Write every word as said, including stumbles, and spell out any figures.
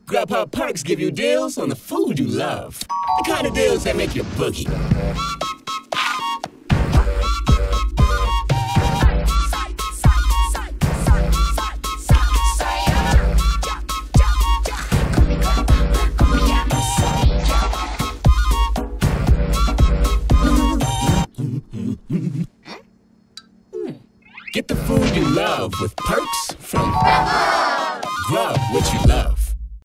Grubhub perks give you deals on the food you love. The kind of deals that make you boogie. Get the food you love with perks from Grub, what you love.